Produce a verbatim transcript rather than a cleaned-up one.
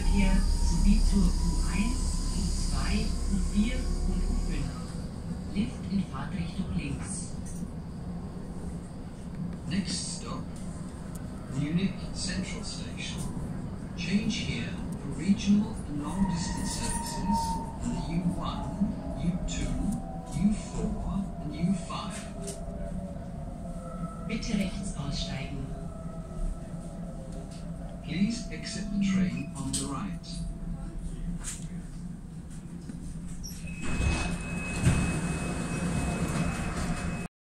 Verkehr sowie zur U eins, U zwei, U vier und U fünf. Lift in Fahrtrichtung links. Next stop, Munich Central Station. Change here for regional and long distance services on the U one, U two, U four and U five. Bitte rechts aussteigen. Please exit the train on the right.